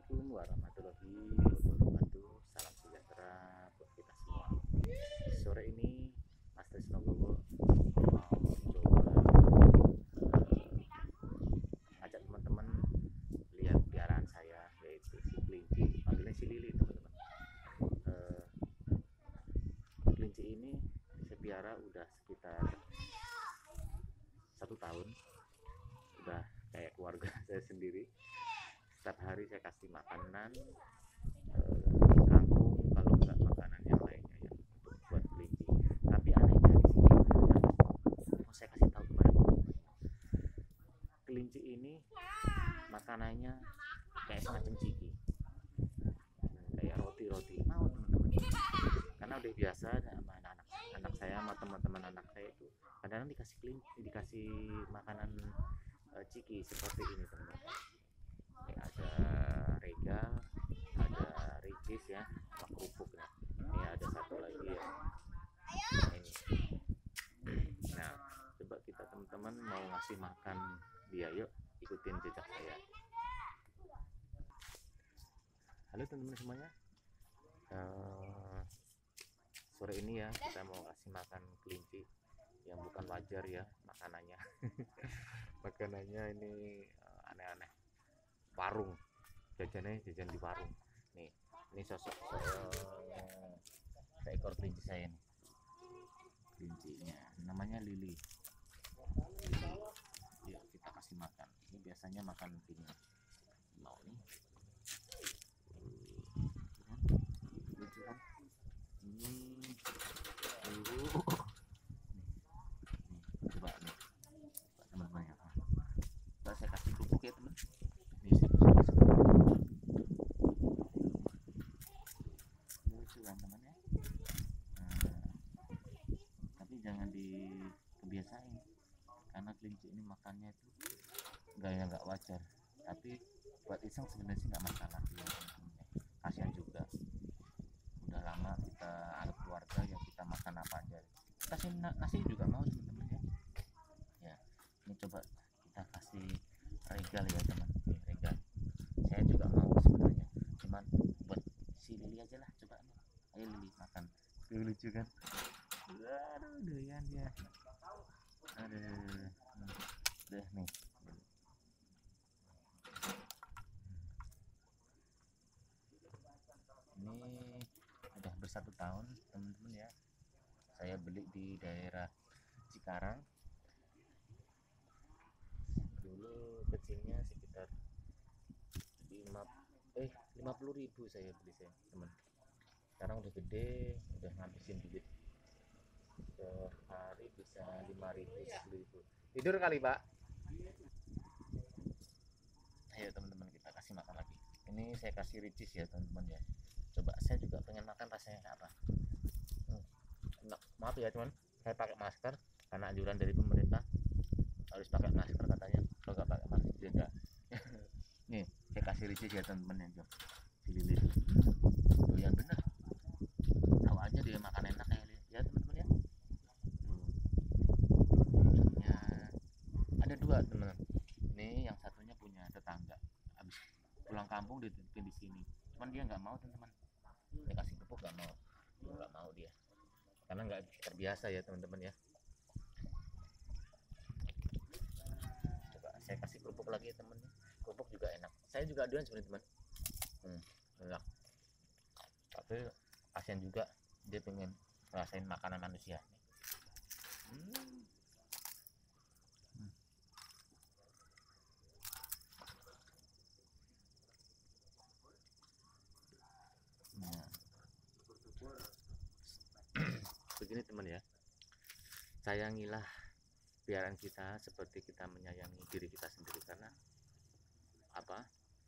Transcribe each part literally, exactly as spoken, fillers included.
Assalamualaikum warahmatullahi wabarakatuh. Salam sejahtera buat kita semua. Sore ini Mas Tresnogowo mau coba eh, ngajak teman-teman lihat piaraan saya, yaitu si kelinci, panggilnya si Lili teman-teman. Eh, Kelinci ini saya piara udah sekitar satu tahun, udah kayak keluarga saya sendiri. Setiap hari saya kasih makanan eh, kangkung, kalau enggak makanan yang lainnya ya untuk buat kelinci. Tapi anehnya di sini mau saya kasih tahu kepada teman-teman, kelinci ini makanannya kayak semacam ciki, kayak roti-roti mau teman-teman, karena udah biasa sama anak-anak anak saya sama teman-teman anak saya itu kadang-kadang dikasih kelinci, dikasih makanan eh, ciki seperti ini teman-teman. Kayak ada regal, ada ricis ya, sama kerupuk ya. Ini ada satu lagi ya, ini. Nah, coba kita teman-teman mau ngasih makan dia, yuk ikutin jejak saya. Halo teman-teman semuanya. Eh, sore ini ya kita mau kasih makan kelinci yang bukan wajar ya makanannya. Makanannya ini eh, aneh-aneh. Warung, jajannya jajan di warung. Nih, ini sosok se- seekor kelinci saya nih. Kelincinya namanya Lili. Lili. Yuk kita kasih makan. Ini biasanya makan begini. Mau nih. Lucu kan? Ini dulu. Nih, coba nih. Coba teman-teman ya. Nah, saya kasih kerupuk ya teman. Nih saya kasih kerupuk. Lucu kan teman-teman ya. Nah, tapi jangan dikebiasain, karena kelinci ini makannya itu gaya nggak wajar. Tapi buat iseng sebenarnya sih nggak masalah ya, kasihan juga, udah lama kita anggap keluarga ya, kita makan apa aja, kasih nasi juga mau teman-teman ya. Ya, ini coba kita kasih regal ya teman, nih regal saya juga mau sebenarnya, cuman buat si Lili aja lah, coba nih. Ayo Lili makan. Tuh, lucu kan? Aduh, doyan ya. Aduh, udah nih. Ini udah bersatu tahun teman-teman ya. Saya beli di daerah Cikarang. Dulu kecilnya sekitar lima eh lima puluh ribu saya beli saya teman. Sekarang udah gede, udah ngabisin duit. Sehari bisa lima ribu, sepuluh ribu. Tidur kali pak. Ayo teman-teman kita kasih makan lagi. Ini saya kasih ricis ya teman-teman ya. Coba saya juga pengen makan rasanya apa. Hmm, enak. Maaf ya teman, saya pakai masker karena anjuran dari pemerintah harus pakai masker katanya. Kalau nggak pakai masker juga. Nih saya kasih ricis ya teman-teman ya. Pilih tuh yang bener. Tahu aja dia makan enak ya, ya teman-teman ya. Tuh, ada dua teman. Ini yang satunya punya tetangga. Habis pulang kampung dititipin di sini. Cuman dia nggak mau teman-teman. Saya kasih pupuk nggak mau. Dia nggak mau dia. Karena nggak terbiasa ya teman-teman ya. Coba saya kasih kerupuk lagi ya teman. Kerupuk juga enak. Saya juga doyan sebenarnya teman. Hmm, enak. Tapi kasihan juga dia pengen ngerasain makanan manusia. Hmm. Nah, begini teman ya, sayangilah piaraan kita seperti kita menyayangi diri kita sendiri, karena apa,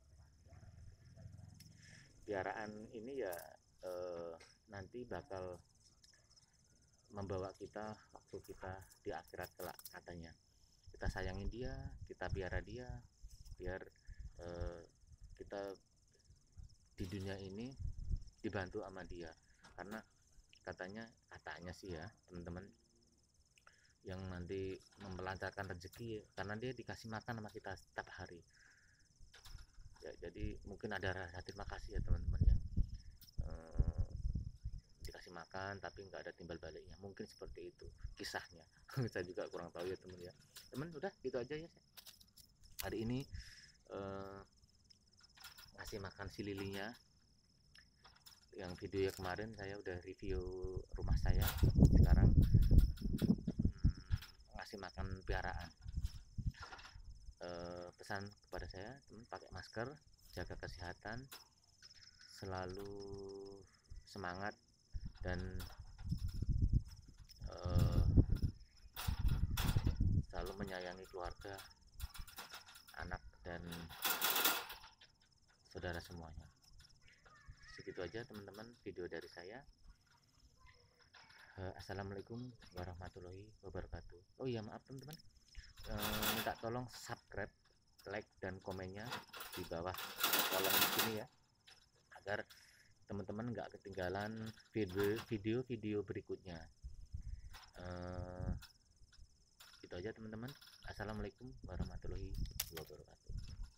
piaraan ini ya eh, nanti bakal membawa kita waktu kita di akhirat kelak katanya. Kita sayangin dia, kita piara dia biar eh, kita di dunia ini dibantu sama dia, karena katanya katanya sih ya teman-teman, yang nanti memelancarkan rezeki karena dia dikasih makan sama kita setiap hari. ya, jadi mungkin ada rasa terima kasih ya teman-teman yang eh, dikasih makan tapi nggak ada timbal baliknya, mungkin seperti itu kisahnya. Saya juga kurang tahu ya teman ya. Teman udah gitu aja ya hari ini, eh, ngasih makan si lilinya. Yang video ya kemarin saya udah review rumah saya, sekarang hmm, ngasih makan piaraan. Eh, pesan kepada saya teman, pakai masker, jaga kesehatan, selalu semangat, dan eh, selalu menyayangi keluarga, anak, dan saudara semuanya. Segitu aja teman-teman video dari saya. Eh, Assalamualaikum warahmatullahi wabarakatuh. Oh iya, maaf teman-teman, eh, minta tolong subscribe, like, dan komennya di bawah kolom sini ya, agar teman-teman nggak ketinggalan video-video berikutnya. Eh, itu aja teman-teman. Assalamualaikum warahmatullahi wabarakatuh.